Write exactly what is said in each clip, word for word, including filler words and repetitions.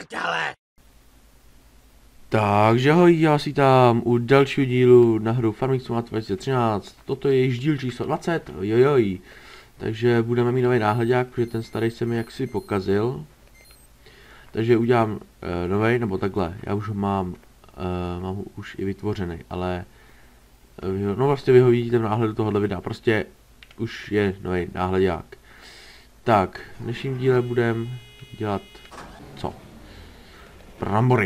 prdele! Takže ahoj, já si tam u dalšího dílu na hru Farming Simulator dva tisíce třináct. Toto je již díl číslo dvacet, jojoj. Takže budeme mít nový náhledák, protože ten starý se mi jaksi pokazil. Takže udělám e, nový, nebo takhle, já už ho mám, e, mám ho už i vytvořený, ale e, no vlastně vy ho vidíte v náhledu tohohle videa, prostě už je nový náhledák. Tak, v dnešním díle budeme dělat co? Brambory.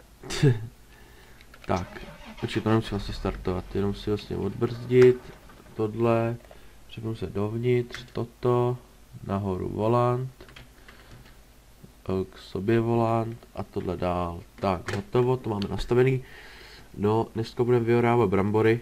Tak, počkej, to nemusím vlastně startovat, jenom si vlastně odbrzdit tohle, přepnu se dovnitř, toto, nahoru volant, k sobě volant a tohle dál. Tak, hotovo, to máme nastavený. No, dneska budeme vyorávat brambory.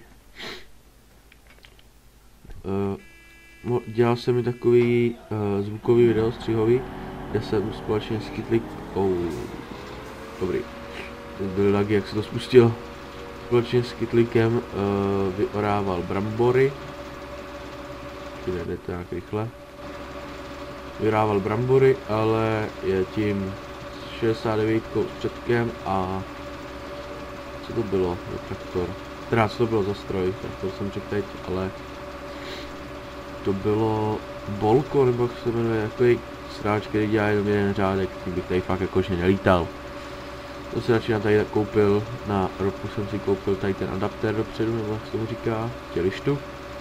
Uh, dělal jsem mi takový uh, zvukový video střihový, kde jsem společně s Kytlikou, dobrý, teď byly lagy, jak se to spustilo, společně s Kytlíkem uh, vyorával brambory. Jde to nějak rychle. Vyorával brambory, ale je tím šedesát devět s předkem a co to bylo za traktor? Teda co to bylo za stroj, traktor jsem řekl teď, ale to bylo Bolko, nebo jak se jmenuje, takový sráč, který dělá jenom jeden řádek, tím bych tady fakt jakože nelítal. To si radši tady koupil, na ropu jsem si koupil tady ten adaptér dopředu, nebo jak se tomu říká, tělištu.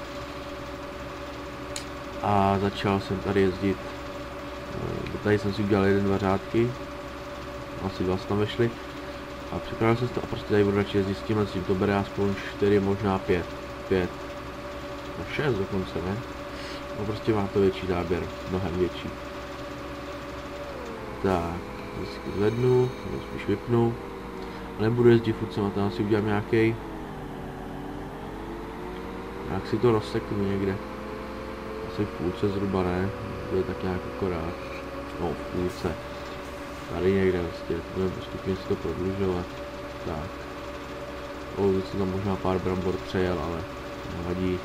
A začal jsem tady jezdit, tady jsem si udělal jeden, dva řádky, asi dva tam vešly. A připravil jsem to a prostě tady budu radši jezdit s tímhle, s tím to bere aspoň čtyři, možná pět, pět, no šest dokonce, ne? No prostě má to větší záběr, mnohem větší. Tak, vždycky zvednu, nebo spíš vypnu. A nebudu jezdit furt sem a tam si udělám nějaký. Jak si to rozseknu někde. Asi v půlce zhruba, ne? To je tak nějak akorát. No, v půlce. Tady někde vlastně, budeme postupně si to prodlužovat. Tak. O, teď jsem tam možná pár brambor přejel, ale nevadí.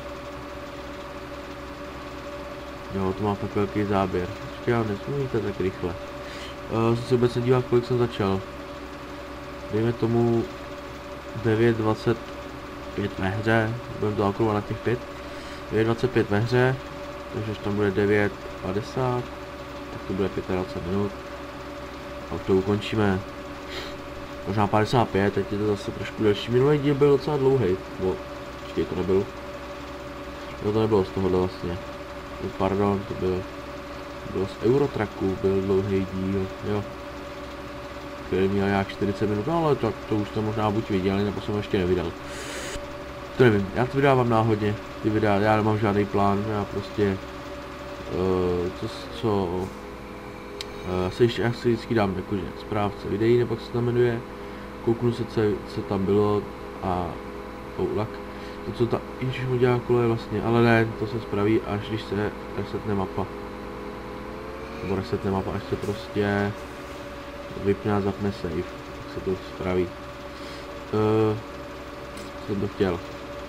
Jo, to má fakt velký záběr. Ještě já nesmíte tak rychle. Uh, jsem se vůbec nedíval, kolik jsem začal. Dejme tomu devět dvacet pět ve hře, budeme to okolovat na těch pět. devět dvacet pět ve hře, takže až tam bude devět padesát, tak to bude dvacet pět minut. A už to ukončíme. Možná padesát pět, teď je to zase trošku delší. Minulý díl byl docela dlouhý. No, počkej, to nebyl. No to nebylo z tohohle vlastně. Pardon, to byl. Byl z Eurotracku, byl dlouhý díl, jo. Který měl nějak čtyřicet minut, no ale tak to už to možná buď viděli, nebo jsem ještě nevydal. To nevím, já to vydávám náhodně, ty videa, já nemám žádný plán, já prostě, uh, co, co uh, se ještě, já si vždycky dám jakože správce videí, nebo jak se to jmenuje, kouknu se, co, co tam bylo a oulak. To, co ta, ježiš mu dělá kolo je vlastně, ale ne, to se spraví, až když se resetne mapa. Nebo resetne mapa, až se prostě vypne a zapne save, tak se to spraví. Uh, jsem to chtěl.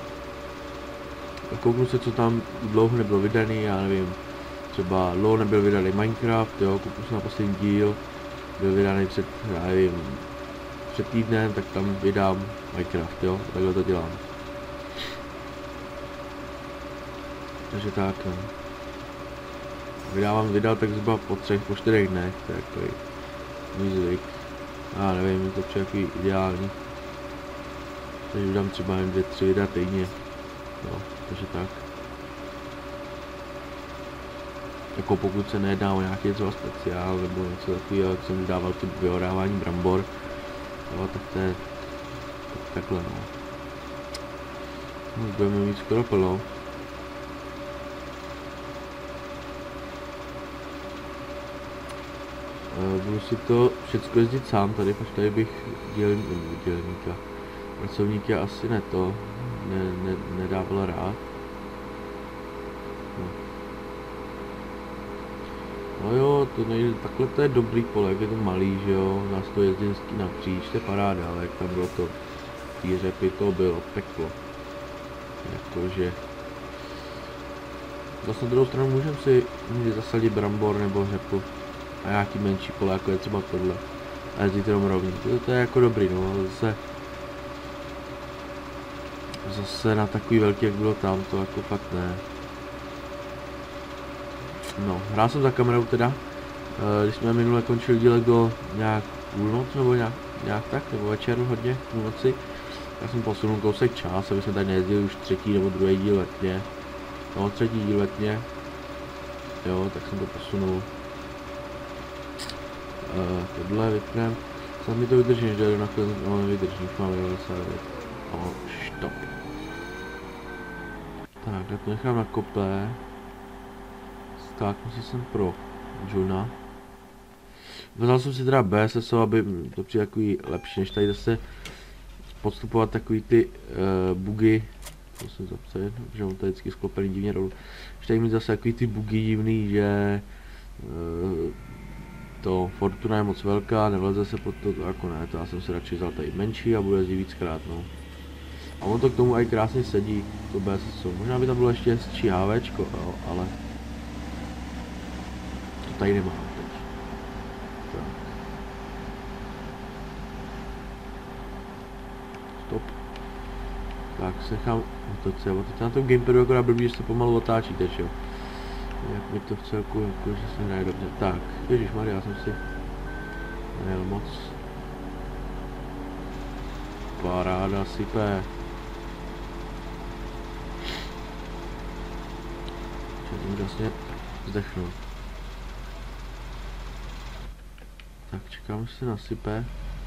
Kouknu se, co tam dlouho nebylo vydaný, já nevím. Třeba dlouho nebyl vydaný Minecraft, jo, kouknu se na poslední díl, byl vydaný před, já nevím, před týdnem, tak tam vydám Minecraft, jo, takhle to dělám. Takže tak, no. Vydávám video tak zhruba po třech, po čtyřech dnech, to je takový můj zvyk. Já nevím, je to přijde takový ideální. Takže vydám třeba jen dvě, tři videa týdně. No, takže tak. Jako pokud se nejedná o nějaký třeba speciál nebo něco takového, jak jsem vydával ty vyorávání brambor. No, tak to je tak, takhle, no. No, budeme mít skoro plno. Uh, budu si to všechno jezdit sám tady, protože tady bych dělní, dělníka, pracovníky asi ne to, ne, ne, nedával rád. No. no jo, to nejde, takhle to je dobrý pole, jak je to malý, že jo, nás to jezdí hezky napříč, to je paráda, ale jak tam bylo to, ty řepy, to bylo peklo. Jakože... Zase na druhou stranu můžeme si zasadit brambor nebo řepu. A nějaký menší pole, jako je třeba tohle. a jezdit jenom rovný. To, to je jako dobrý, no, ale zase zase na takový velký, jak bylo tam, to jako fakt ne. No, hrál jsem za kamerou teda, když jsme minule končili díl do nějak půlnoc, nebo nějak, nějak tak, nebo večer hodně, půlnoci. Já jsem posunul kousek čas, aby jsme tady nejezdili už třetí nebo druhý díl letně. No, třetí díl letně. Jo, tak jsem to posunul. Uh, tohle vypnem. Snad mi to vydrží, než dojdu nakonec, no nevydrží, už máme devadesát devět. No, stop. Tak, já to nechám na kope. Skáknu si sem pro Juna. Vzal jsem si teda B S S O, aby to přijde takový lepší, než tady zase podstupovat takový ty uh, bugy. Musím zapsat, že on tady vždycky sklopený divně dolů. Že tady mít zase takový ty bugy divný, že uh, to Fortuna je moc velká, nevleze se pod to, to jako ne, to já jsem si radši vzal tady menší a budu jezdit víckrát, no. A on to k tomu i krásně sedí, to B S S O. Možná by tam bylo ještě hezčí HVčko, jo, ale to tady nemám teď. Tak. Stop. Tak se nechám otočit, otočit na tom gamepadu akorát blbý, že se pomalu otáčí teď, jo. Jak mi to v celku, jako, že se nejde dobře. Tak, ježišmarja, já jsem si nejel moc. Paráda, sype. Čím úžasně zdechnout. Tak, čekám, že se nasype.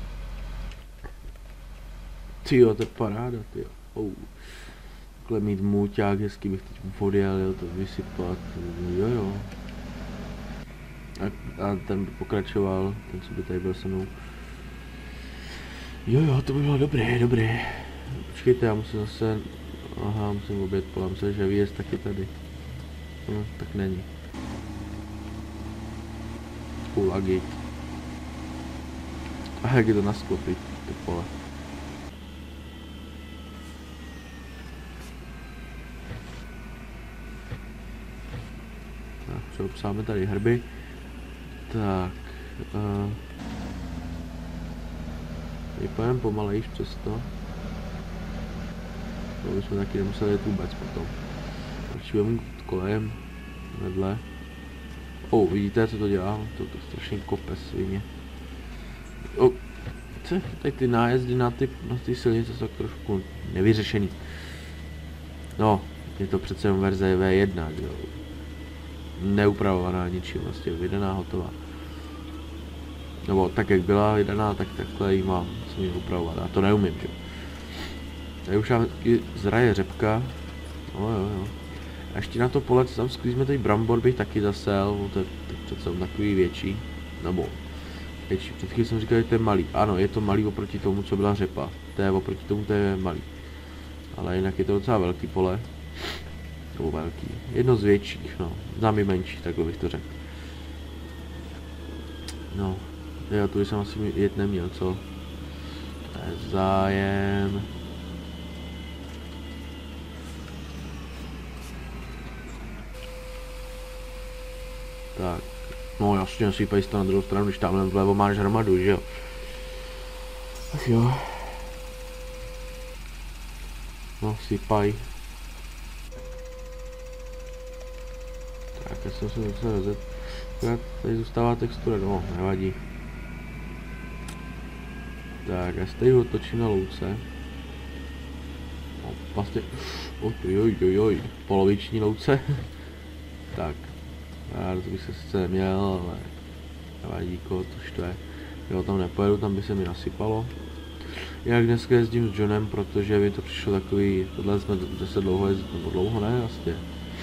Tyjo, to je paráda, tyjo. Oh. Takhle mít můťák, hezky bych teď odjel, jo, to vysypat, jo jo. A, a ten by pokračoval, ten co by tady byl se mnou. Jo jo, to by bylo dobré, dobré. Počkejte, já musím zase, aha, musím obět pole, myslím, že výjezd taky tady. No, tak není. Ulagy. A jak je to nasklopit, to pole. Přeopsáme tady hrby. Tak. Uh, Vypadám pomalejš přesto. To bychom taky nemuseli jít vůbec potom. Radši vemu kolem. Vedle. Oh, vidíte, co to dělá? To, to strašně kope svině. Oh, co? Tady ty nájezdy na ty, na ty silnice jsou trošku nevyřešený. No, je to přece jen verze V jedna, jo. Neupravovaná ničím, vlastně vydaná, hotová. Nebo tak jak byla vydaná, tak takhle ji mám, musím ji upravovat, a to neumím, že? Tady už mám zraje řepka, no jo jo. A ještě na to pole, co tam sklízíme tady brambor, bych taky zasel, no to je přece takový větší, nebo větší, před chvíli jsem říkal, že to je malý, ano, je to malý oproti tomu, co byla řepa, to je oproti tomu, to je malý. Ale jinak je to docela velký pole. Nebo velký. Jedno z větších, no. Znám i menší, takhle bych to řekl. No. Já tu jsem asi jet neměl, co? To je zájem. Tak. No jasně, sypej to na druhou stranu, když tamhle vlevo máš hromadu, že jo? Tak jo. No, sypaj. Tak, já jsem se musel rozjet. Tady zůstává textura, no, nevadí. Tak, já se tady otočím na louce. No, vlastně, ojojojoj, poloviční louce. Tak, já to bych se sice neměl, ale nevadí, koho to štve. Jo, tam nepojedu, tam by se mi nasypalo. Jak dneska jezdím s Johnem, protože mi to přišlo takový, tohle jsme zase dlouho jezdili, nebo dlouho ne, vlastně.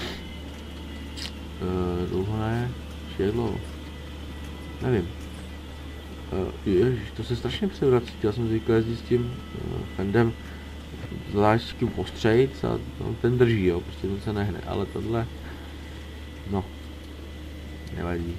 Uh, dlouho ne, je dlouho, nevím. Uh, ježiš, to se strašně převrací, já jsem zvyklý jezdit s tím uh, Fendem, zvlášť s tím ostřejc a no, ten drží, jo, prostě ten se nehne, ale tohle, no, nevadí.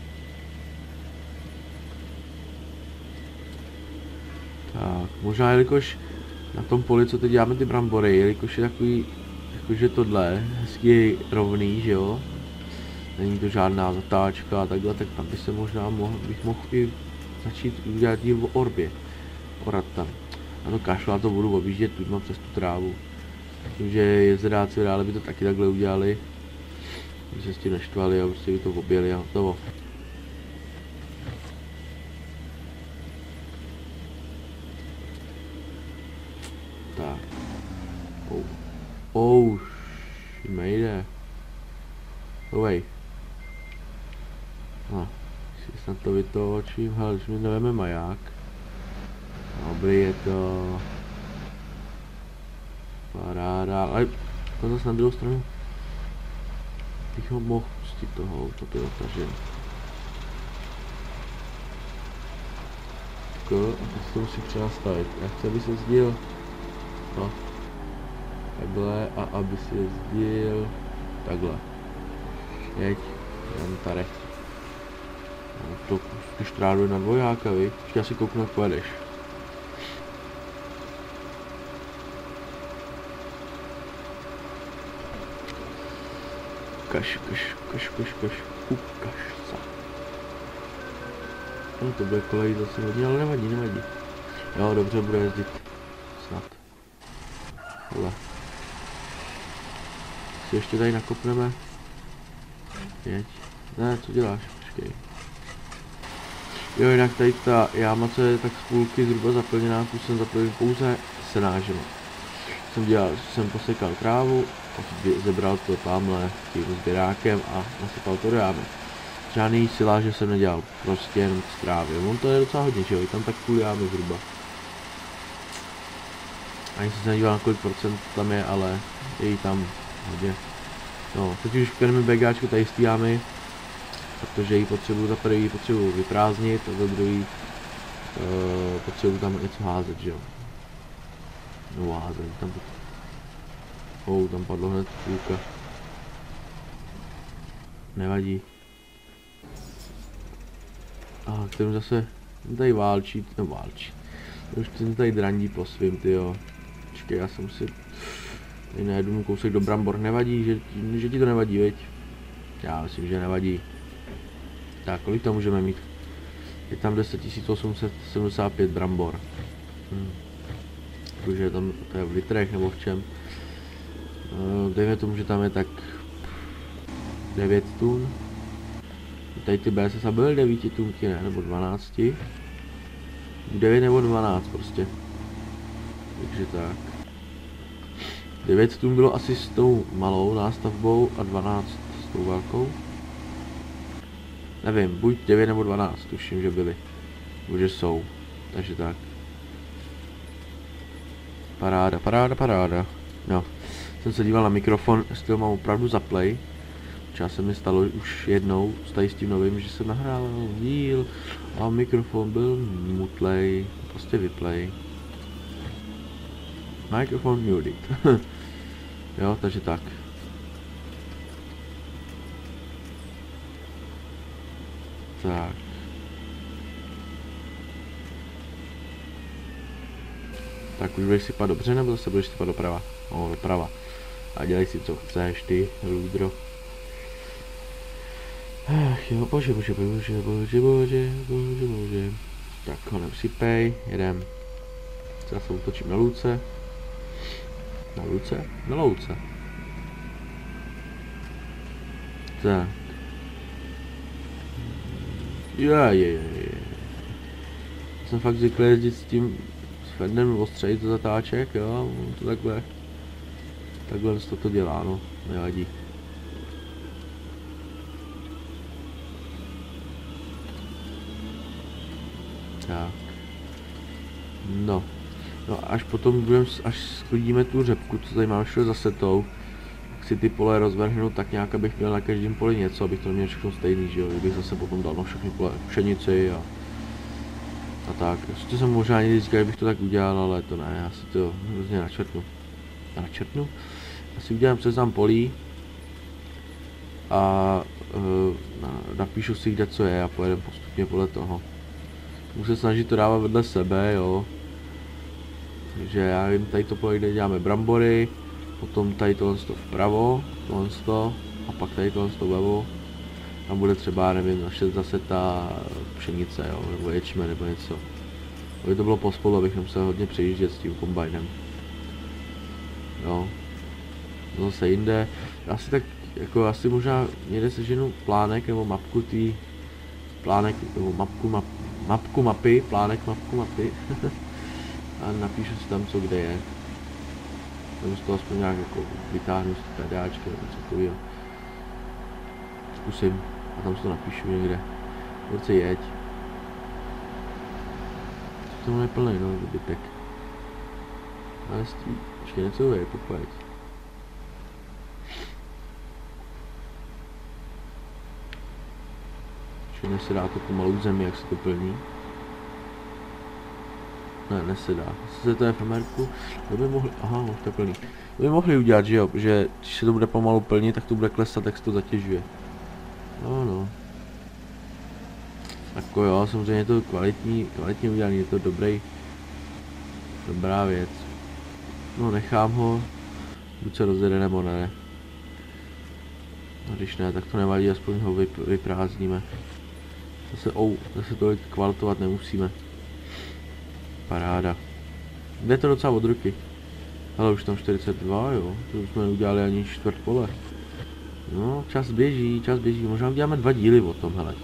Tak, možná jelikož na tom poli, co teď děláme ty brambory, jelikož je takový, jakože tohle, hezky rovný, že jo, není to žádná zatáčka a takhle, tak tam by se možná mohl, bych mohl i začít udělat díl o orbě. Orat tam. A to kašlu, a to budu objíždět tudma přes tu trávu. Myslím, že jezderáci dále by to taky takhle udělali. By se s tím neštvali a prostě by to objeli a hotovo. Tak. Oh. Oh. Nejde. Ovej. No. Si snad to vytočím. Hele, když mi neveme maják. Dobrý je to. Paráda, ale to zase na druhou stranu. Bych ho mohl pustit toho autopilota, že? Tak, a to musím přenastavit. Já chci, aby se jezdil. No. Takhle a aby se jezdil. Takhle. Jeď. Jen tady. No, to tu štrádu na dvojáka, viď? Ještě já si kouknu, jak pojedeš. Kaš, kaš, kaš, kaš, kaš, ukaž se. No to bude kolej zase hodně, ale nevadí, nevadí. Jo, dobře, bude jezdit. Snad. Hele. Si ještě tady nakopneme. Jeď. Ne, co děláš? Počkej. Jo, jinak tady ta jáma, co je tak z půlky zhruba zaplněná, tu jsem zaplnil pouze senážem. Jsem dělal, jsem posekal trávu, zebral to tamhle tím sběrákem a nasypal to do jámy. Žádný siláže jsem nedělal, prostě jenom z trávy. On to je docela hodně, že jo, je tam tak půl jámy zhruba. Ani jsem se nedíval, na kolik procent tam je, ale je jí tam hodně. No, teď už pěneme begáčku tady z té jámy, protože ji potřebuji za prvý potřebuji vyprázdnit a za druhý uh, potřebuji tam něco házet, že jo. No házet, tam oh, tam padlo hned půlka. Nevadí. A kterým zase tady válčí, no válčí. Už ten tady drandí po svým, tyjo. Počkej, já jsem si tady najedu mu kousek do brambor, nevadí, že, že ti to nevadí, veď? Já myslím, že nevadí. Tak, kolik tam můžeme mít? Je tam deset tisíc osm set sedmdesát pět brambor. Hm. Takže tam to je v litrech nebo v čem. Uh, dejme tomu, že tam je tak devět tun. Tady ty B S S byly devět tunky, ne? Nebo dvanáct. devět nebo dvanáct prostě. Takže tak. devět tun bylo asi s tou malou nástavbou a dvanáct s tou velkou. Nevím, buď devět nebo dvanáct, tuším, že byly. Nebo že jsou. Takže tak. Paráda, paráda, paráda. No. Jsem se díval na mikrofon, jestli ho mám opravdu zaplay. Čas se mi stalo už jednou s tady s tím novým, že jsem nahrál díl a mikrofon byl mutlej, prostě vyplay. Mikrofon muted. Jo, takže tak. Tak. Tak už budeš sypat dobře, nebo zase budeš sypat doprava? No, doprava. A dělej si co chceš ty, lůdro. Ach jo, bože, bože, bože, bože, bože, bože, bože. Tak ho nesypej, jedem. Zase utočím na lůce. Na lůce? Na louce. Tak. Je, je, je, je. Jsem fakt zvyklý jezdit s tím s Fendem ostřejit do zatáček, jo, to takhle. Takhle to to dělá, no, nevadí. Tak. No. No až potom budeme, až sklidíme tu řepku, co tady mám všude za setou, tak si ty pole rozvrhnu tak nějak, abych měl na každém poli něco, abych to měl všechno stejný, že jo, kdybych zase potom dal na všechny pole pšenici a, a tak. Ještě jsem možná někdy říkal, že bych to tak udělal, ale to ne, já si to hrozně načrtnu. Načrtnu? Já si udělám seznam polí a uh, napíšu si kde co je a pojedeme postupně podle toho. Musím se snažit to dávat vedle sebe, jo. Takže já vím, tady to pole, kde děláme brambory, potom tady tohle vpravo, tohle a pak tady tohle vlevo. tam bude třeba, nevím, naše zase ta pšenice, jo, nebo ječme, nebo něco. Aby to bylo pospolu, abych musel hodně přejíždět s tím kombajnem. Jo. No zase jinde, asi tak, jako asi možná někde seženu plánek nebo mapku tý, plánek, nebo mapku, map, mapku mapy, plánek mapku mapy. A napíšu si tam, co kde je. Nebo z toho aspoň nějak jako vytáhnu z pedáčky nebo něco takového. Zkusím a tam si to napíšu někde. Urce jeď. To je plný, no, dobytek. A jestli ještě něco je, pojď. Ještě nesedá to pomalu v zemi, jak se to plní. Ne, nesedá. Se to efemerku, to by mohli, aha, už to je plný. To by mohli udělat, že jo, že když se to bude pomalu plnit, tak to bude klesat, tak se to zatěžuje. No, no. Jako jo, samozřejmě je to kvalitní, kvalitně udělaný, je to dobrý, dobrá věc. No, nechám ho, buď se rozjede nebo ne. A když ne, tak to nevadí, aspoň ho vyp vyprázdníme. Zase, ou, zase tolik kvalitovat nemusíme. Paráda. Jde to docela od ruky. Ale už tam čtyřicet dva, jo, to už jsme udělali ani čtvrt pole. No, čas běží, čas běží, možná uděláme dva díly o tom, hele.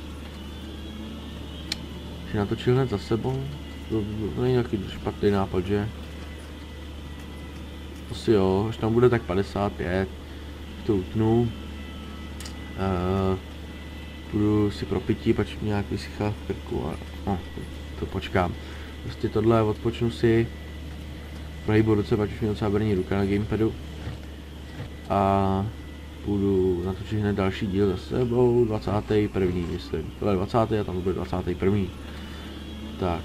Si natočil hned za sebou, to, to není nějaký špatný nápad, že? Asi jo, až tam bude tak padesát pět, to utnu. Uh, půjdu si pro pití, pač mě nějak vysychá v krku a no, to, to počkám. Prostě tohle odpočnu si, prohýbu ruce, pač už mě docela brní ruka na gamepadu. A půjdu natočit hned další díl za sebou, dvacátý první myslím. Tohle je dvacátý a tam bude dvacátý první. Tak.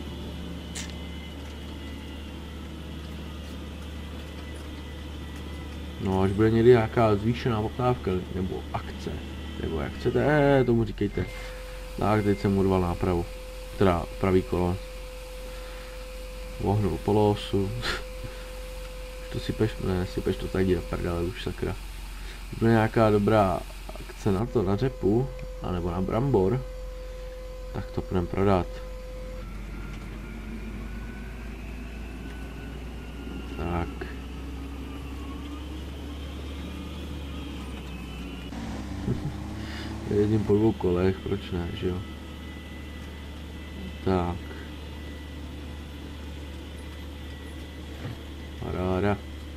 No, až bude někdy nějaká zvýšená poptávka, nebo akce, nebo jak chcete, tomu říkejte. Tak, teď jsem urval nápravu, teda pravý kolo. Vohnul polosu. To sypeš, ne, sypeš to tady do prdele už, sakra. Bude nějaká dobrá akce na to, na řepu, anebo na brambor, tak to půjdeme prodat. Tak. Jezdím po dvou kolech, proč ne, že jo? Tak. Paráda.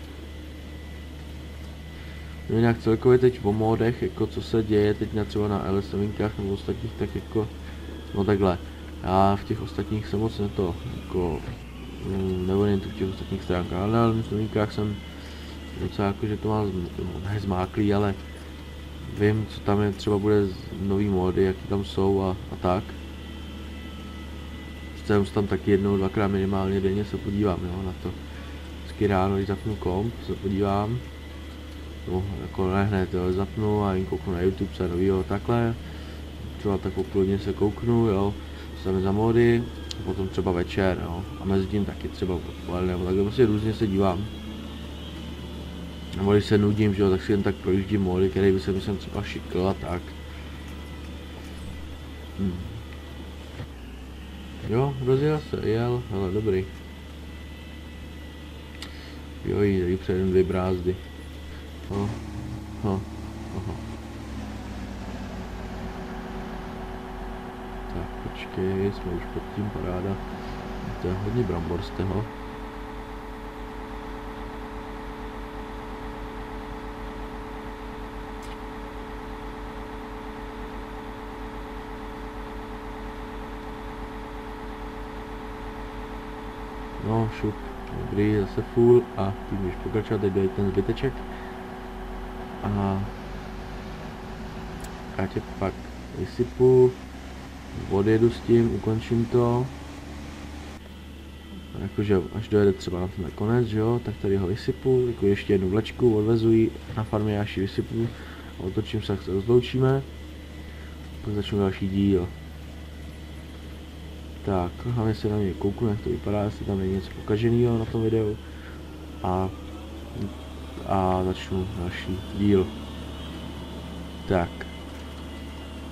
No jinak celkově teď o módech, jako co se děje teď na třeba na L S novinkách nebo ostatních, tak jako, no takhle. Já v těch ostatních jsem moc ne to, jako, neorientuji v těch ostatních stránkách, ale na novinkách jsem docela jako, že to má no, zmáklý, ale vím, co tam je, třeba bude nový módy, jaký tam jsou a, a tak. Jsem tam taky jednou, dvakrát minimálně denně se podívám, jo, na to. Vždycky ráno, když zapnu komp, se podívám. No, jako ne hned, jo, zapnu a jen kouknu na YouTube, co je novýho, takhle. Třeba tak popludně se kouknu, jo, co tam je za módy, a potom třeba večer, jo, a mezi tím taky třeba odpoledne, nebo takhle prostě různě se dívám. Nebo když se nudím, že jo, tak si jen tak projíždím módy, který by se myslím třeba šikl a tak. Hmm. Jo, rozjel se, jel, hele, dobrý. Jo, tady předem dvě brázdy. Ho, ho, aha. Tak, počkej, jsme už pod tím, paráda. To je hodně brambor z toho. No, šup, dobrý, zase full a tím můžeš pokračovat, teď dojde ten zbyteček. A já tě pak vysypu, odjedu s tím, ukončím to. A jakože až dojede třeba na ten konec, že jo, tak tady ho vysypu, jako ještě jednu vlečku odvezu ji na farmě, já ji vysypu a otočím se, jak se rozloučíme. Pak začnu další díl. Tak, hlavně se na mě kouknu, jak to vypadá, jestli tam není něco pokaženého na tom videu. A, a začnu další díl. Tak.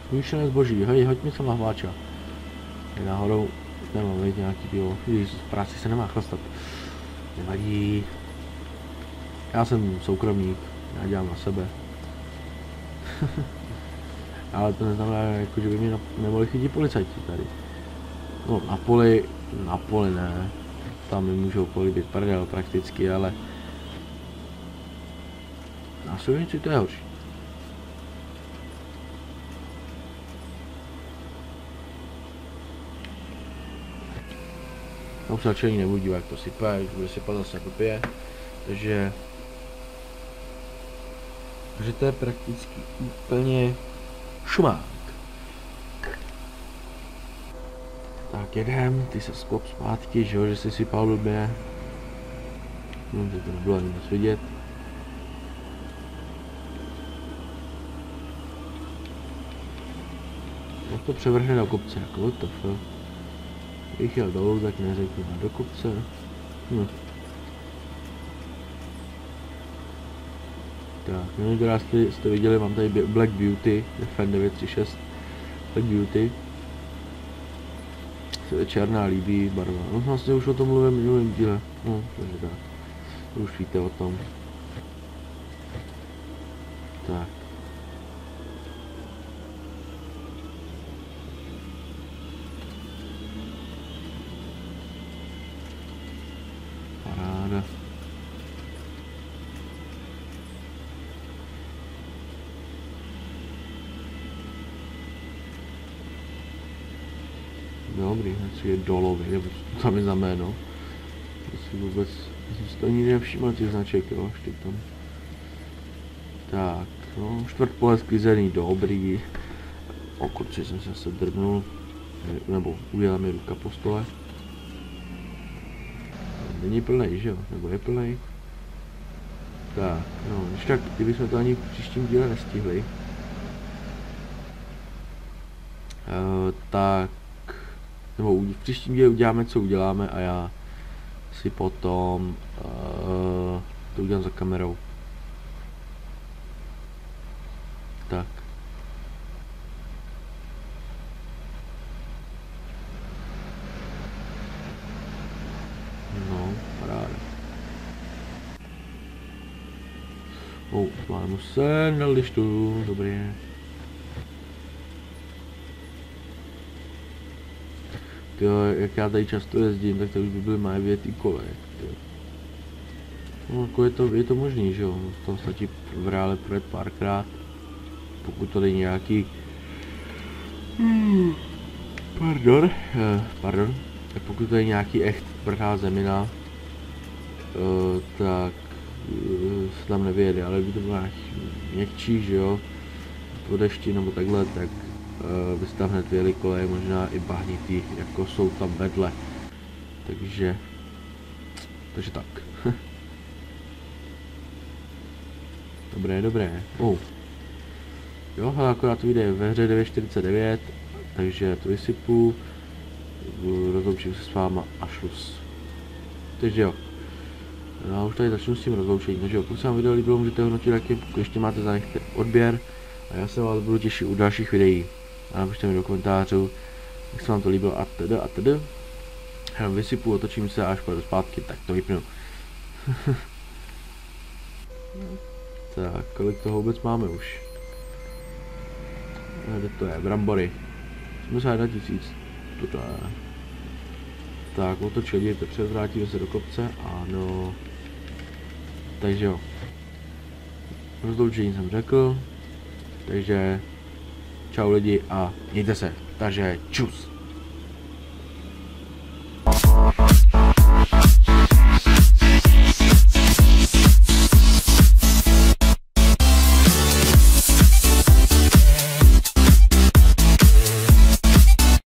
Smíšené zboží, hej, hoď mi sem lahváča. Tady náhodou nemám vidět nějaký pivo. Ježiš, v práci se nemá chlastat. Nevadí. Já jsem soukromník, já dělám na sebe. Ale to neznamená, jako, že by mě nemohli chytit policajti tady. No, na poli, na poli ne. Tam mi můžou polibit prdel prakticky, ale na silnici to je horší. Tam se radši ani nebudu jak to sype, už bude sypat zase kopie. Takže Takže to je prakticky úplně šumák. Tak jedem, ty se sklop zpátky, že jo, že jsi sypal blbě. No, to nebylo ani moc vidět. Jak to převrhne do kopce, jako what the fuck. Kdybych jel dolů, tak neřeknu do kopce. Hm. Tak, no někdo jste, jste viděli, mám tady Black Beauty, F N devět tři šest Black Beauty. Se je černá, líbí barva. No vlastně už o tom mluvím v minulém díle. No, takže tak. Už víte o tom. Tak. Paráda. Dobrý, asi je Dolovy, nebo co tam je za jméno. To si vůbec, jsem si to nikdy nevšiml těch značek, jo, ještě tam. Tak, no, čtvrtpole sklizený, dobrý. O kurči jsem se zase drbnul, nebo ujela mi ruka po stole. Není plnej, že jo, nebo je plnej. Tak, no, když tak, kdybychom to ani v příštím díle nestihli. Uh, tak, nebo v příštím díle uděláme, co uděláme a já si potom uh, to udělám za kamerou. Tak. No, paráda. Oh, mám se na lištu, dobrý. Jo, jak já tady často jezdím, tak to už by byly moje větý koleje. No, jako je to, je to možný, že jo, to stačí v reále projet párkrát, pokud to není nějaký, hmm. pardon, eh, pardon, tak pokud to je nějaký echt vrchá zemina, eh, tak eh, se tam nevyjede, ale kdyby to bylo nějaký měkčí, že jo, po dešti nebo takhle, tak Uh, by se tam hned vyjeli koleje, možná i bahnitý, jako jsou tam vedle. Takže, takže tak. Dobré, dobré. Oh. Jo, ale akorát to vyjde ve hře devět čtyřicet devět, takže to vysypu, rozloučím se s váma a šluz. Takže jo. No a už tady začnu s tím rozloučením, takže jo, pokud se vám video líbilo, můžete hodnotit taky, pokud ještě máte zájem odběr a já se vás budu těšit u dalších videí. A napište mi do komentářů, jak se vám to líbilo a tedy a tedy. Já vysypu, otočím se a až pojedu zpátky, tak to vypnu. Tak, kolik toho vůbec máme už? Kde to je? Brambory. osmdesát jedna tisíc. To je. Tak, otočil, dějte, převrátíme se do kopce, ano. Takže jo. Rozloučení jsem řekl. Takže čau lidi a mějte se. Takže čus.